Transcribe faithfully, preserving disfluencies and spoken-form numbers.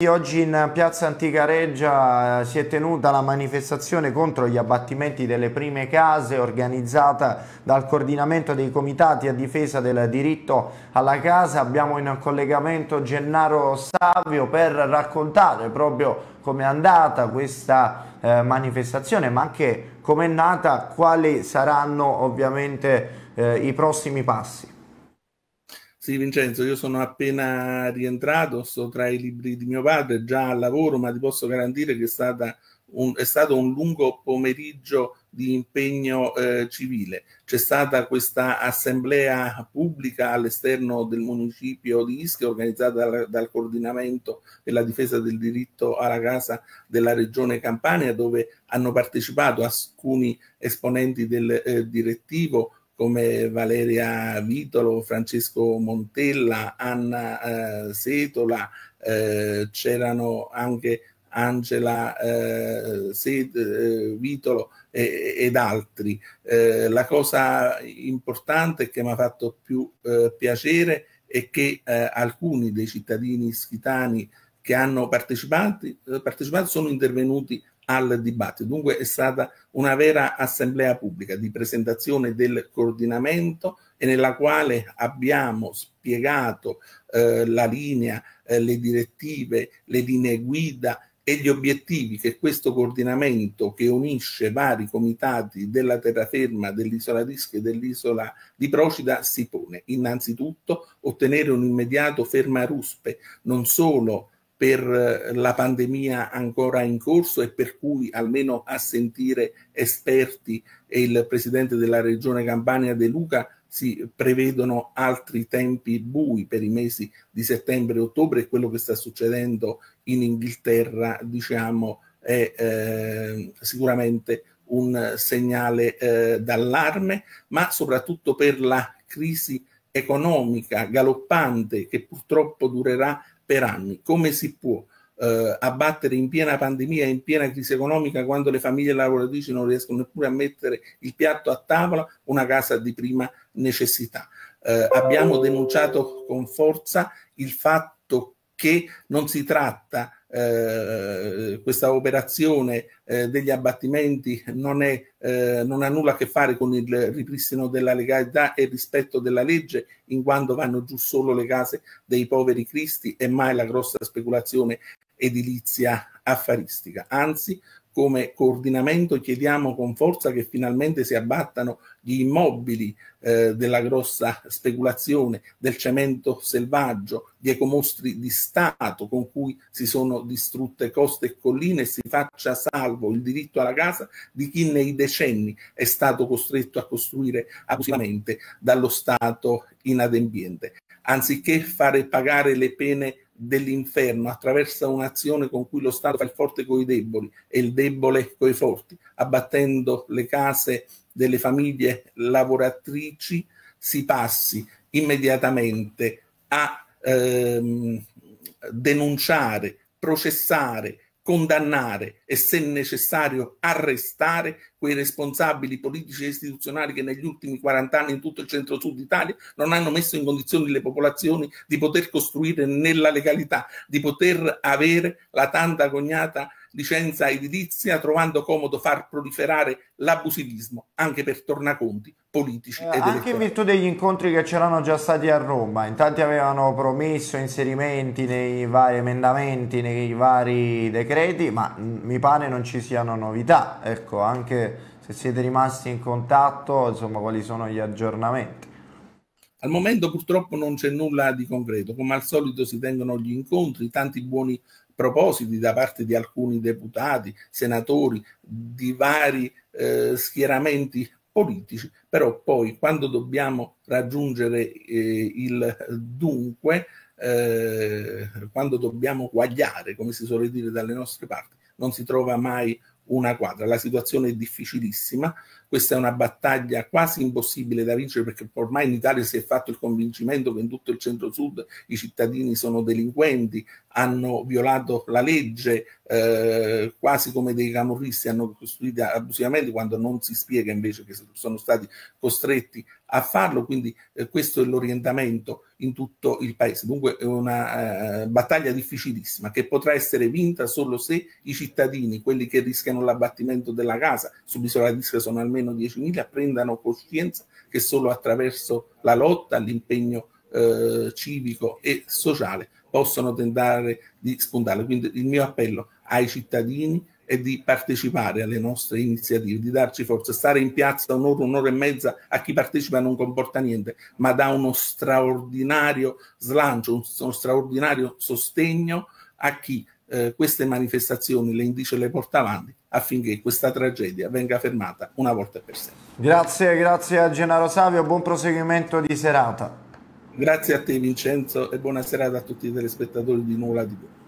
Oggi in piazza Antica Reggia eh, si è tenuta la manifestazione contro gli abbattimenti delle prime case organizzata dal coordinamento dei comitati a difesa del diritto alla casa. Abbiamo in collegamento Gennaro Savio per raccontare proprio come è andata questa eh, manifestazione, ma anche come è nata, quali saranno ovviamente eh, i prossimi passi. Sì, Vincenzo, io sono appena rientrato, sto tra i libri di mio padre, già al lavoro, ma ti posso garantire che è, stata un, è stato un lungo pomeriggio di impegno eh, civile. C'è stata questa assemblea pubblica all'esterno del municipio di Ischia, organizzata dal, dal coordinamento per la difesa del diritto alla casa della regione Campania, dove hanno partecipato alcuni esponenti del eh, direttivo, come Valeria Vitolo, Francesco Montella, Anna eh, Setola, eh, c'erano anche Angela eh, Set, eh, Vitolo eh, ed altri. Eh, la cosa importante che mi ha fatto più eh, piacere è che eh, alcuni dei cittadini ischitani che hanno partecipato, eh, partecipato sono intervenuti al dibattito. Dunque è stata una vera assemblea pubblica di presentazione del coordinamento e nella quale abbiamo spiegato eh, la linea, eh, le direttive, le linee guida e gli obiettivi che questo coordinamento, che unisce vari comitati della terraferma, dell'isola d'Ischia e dell'isola di Procida, si pone. Innanzitutto ottenere un immediato fermaruspe, non solo per la pandemia ancora in corso e per cui, almeno a sentire esperti e il presidente della regione Campania De Luca, si prevedono altri tempi bui per i mesi di settembre e ottobre, e quello che sta succedendo in Inghilterra, diciamo, è eh, sicuramente un segnale eh, d'allarme, ma soprattutto per la crisi economica galoppante che purtroppo durerà per anni. Come si può eh, abbattere in piena pandemia, in piena crisi economica, quando le famiglie lavoratrici non riescono neppure a mettere il piatto a tavola, una casa di prima necessità? Eh, abbiamo denunciato con forza il fatto che non si tratta, eh, questa operazione eh, degli abbattimenti non, è, eh, non ha nulla a che fare con il ripristino della legalità e il rispetto della legge, in quanto vanno giù solo le case dei poveri cristi e mai la grossa speculazione edilizia affaristica. Anzi, come coordinamento chiediamo con forza che finalmente si abbattano gli immobili eh, della grossa speculazione, del cemento selvaggio, gli ecomostri di Stato con cui si sono distrutte coste e colline, e si faccia salvo il diritto alla casa di chi nei decenni è stato costretto a costruire abusivamente dallo Stato inadempiente. Anziché fare pagare le pene dell'inferno attraverso un'azione con cui lo Stato fa il forte coi deboli e il debole coi forti, abbattendo le case delle famiglie lavoratrici, si passi immediatamente a ehm, denunciare, processare, condannare e, se necessario, arrestare quei responsabili politici e istituzionali che negli ultimi quaranta anni in tutto il centro-sud Italia non hanno messo in condizioni le popolazioni di poter costruire nella legalità, di poter avere la tanto agognata licenza edilizia, trovando comodo far proliferare l'abusivismo anche per tornaconti politici Eh, ed anche in elettorali. virtù degli incontri che c'erano già stati a Roma, in tanti avevano promesso inserimenti nei vari emendamenti, nei vari decreti, ma mm, mi pare non ci siano novità. Ecco, anche se siete rimasti in contatto, insomma, quali sono gli aggiornamenti? Al momento purtroppo non c'è nulla di concreto, come al solito si tengono gli incontri, tanti buoni propositi da parte di alcuni deputati, senatori, di vari eh, schieramenti politici, però poi quando dobbiamo raggiungere eh, il dunque, eh, quando dobbiamo guagliare, come si suole dire dalle nostre parti, non si trova mai una quadra. La situazione è difficilissima, questa è una battaglia quasi impossibile da vincere, perché ormai in Italia si è fatto il convincimento che in tutto il centro-sud i cittadini sono delinquenti, hanno violato la legge, eh, quasi come dei camorristi, hanno costruito abusivamente, quando non si spiega invece che sono stati costretti a farlo, quindi eh, questo è l'orientamento in tutto il paese. Dunque è una eh, battaglia difficilissima che potrà essere vinta solo se i cittadini, quelli che rischiano l'abbattimento della casa, sull'isola d'Ischia sono almeno diecimila, prendano coscienza che solo attraverso la lotta, l'impegno eh, civico e sociale possono tentare di spuntare. Quindi il mio appello ai cittadini è di partecipare alle nostre iniziative, di darci forza. Stare in piazza un'ora, un'ora e mezza a chi partecipa non comporta niente, ma dà uno straordinario slancio, uno straordinario sostegno a chi eh, queste manifestazioni le indice e le porta avanti, affinché questa tragedia venga fermata una volta e per sempre. Grazie, grazie a Gennaro Savio, buon proseguimento di serata. Grazie a te Vincenzo e buona serata a tutti i telespettatori di Nuola tivù.